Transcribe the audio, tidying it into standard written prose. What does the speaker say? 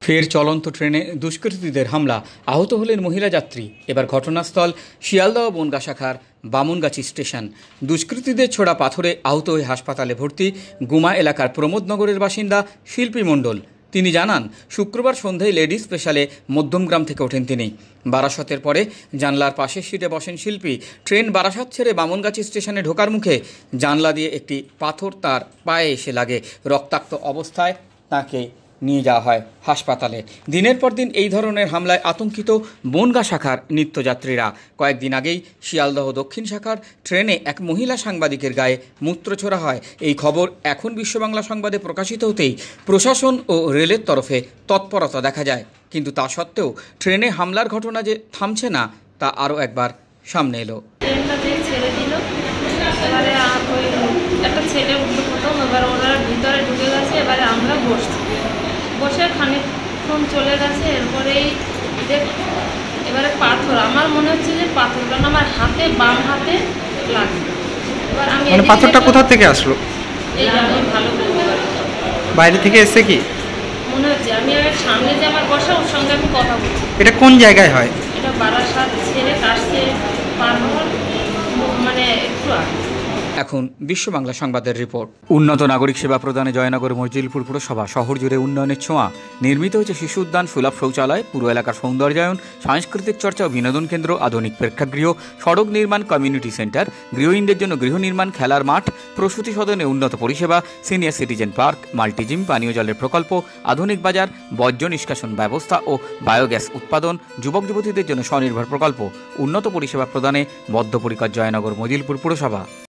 ফের চলন্ত ট্রেনে দুষ্কৃতীদের হামলা, আহত হলেন মহিলা যাত্রী। এবার ঘটনাস্থল শিয়ালদহ বনগাঁ শাখার বামুনগাছি স্টেশন। দুষ্কৃতীদের ছোড়া পাথরে আহত হয়ে হাসপাতালে ভর্তি গুমা এলাকার প্রমোদনগরের বাসিন্দা শিল্পী মণ্ডল। তিনি জানান, শুক্রবার সন্ধ্যায় লেডি স্পেশালে মধ্যমগ্রাম থেকে ওঠেন তিনি। বারাসতের পরে জানলার পাশের সিটে বসেন শিল্পী। ট্রেন বারাসত ছেড়ে বামুনগাছি স্টেশনে ঢোকার মুখে জানলা দিয়ে একটি পাথর তার পায়ে এসে লাগে। রক্তাক্ত অবস্থায় তাকে নিয়ে যাওয়া হয় হাসপাতালে। দিনের পর দিন এই ধরনের হামলায় আতঙ্কিত বনগাঁ শাখার নিত্যযাত্রীরা। কয়েকদিন আগেই শিয়ালদহ দক্ষিণ শাখার ট্রেনে এক মহিলা সাংবাদিকের গায়ে মূত্র ছোড়া হয়। এই খবর এখন বিশ্ব বাংলা সংবাদে প্রকাশিত হতেই প্রশাসন ও রেলের তরফে তৎপরতা দেখা যায়। কিন্তু তা সত্ত্বেও ট্রেনে হামলার ঘটনা যে থামছে না, তা আরও একবার সামনে এলো। একটা ছেলে উঠলো প্রথম, এবার ওরা ভিতরে ঢুকে গেছে। এবারে আমরা বসে খানিকক্ষণ চলে গেছে। এরপরেই এবারে পাথর, আমার মনে হচ্ছে যে পাথরটা আমার হাতে, বাম হাতে লাগে। এবার আমি পাথরটা কোথা থেকে আসলো এইটা আমি ভালো বলতে পারি, বাইরে থেকে এসে কি মনে হচ্ছে। আমি সামনে যে আমার বসা, ওর সঙ্গে আমি কথা বলছি। এটা কোন জায়গায় হয়? এটা বারাসাত ছেড়ে কাশতে পার হওয়ার মানে একটু আগে। এখন বিশ্ব বাংলা সংবাদের রিপোর্ট। উন্নত নাগরিক সেবা প্রদানে জয়নগর মজিলপুর পুরসভা শহর জুড়ে উন্নয়নের ছোঁয়া। নির্মিত হয়েছে শিশু উদ্যান, সুলভ শৌচালয়, পুরো এলাকার সৌন্দর্যায়ন, সাংস্কৃতিক চর্চা ও বিনোদন কেন্দ্র, আধুনিক প্রেক্ষাগৃহ, সড়ক নির্মাণ, কমিউনিটি সেন্টার, গৃহহীনদের জন্য গৃহ নির্মাণ, খেলার মাঠ, প্রসূতি সদনে উন্নত পরিষেবা, সিনিয়র সিটিজেন পার্ক, মাল্টিজিম, পানীয় জলের প্রকল্প, আধুনিক বাজার, বর্জ্য নিষ্কাশন ব্যবস্থা ও বায়োগ্যাস উৎপাদন, যুবক যুবতীদের জন্য স্বনির্ভর প্রকল্প। উন্নত পরিষেবা প্রদানে বদ্ধপরিকর জয়নগর মজিলপুর পুরসভা।